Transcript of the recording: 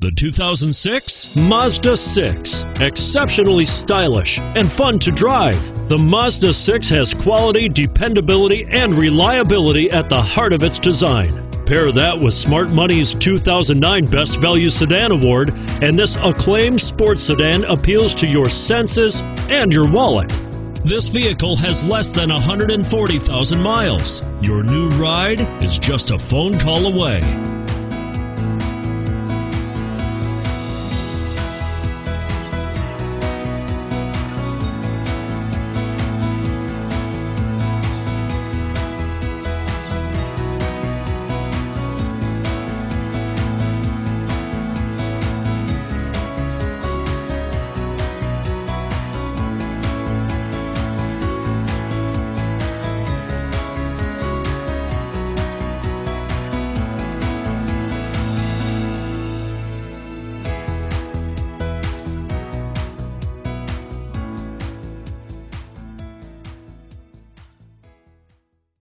The 2006 Mazda 6. Exceptionally stylish and fun to drive, the Mazda 6 has quality, dependability, and reliability at the heart of its design. Pair that with Smart Money's 2009 Best Value Sedan Award, and this acclaimed sports sedan appeals to your senses and your wallet. This vehicle has less than 140,000 miles. Your new ride is just a phone call away.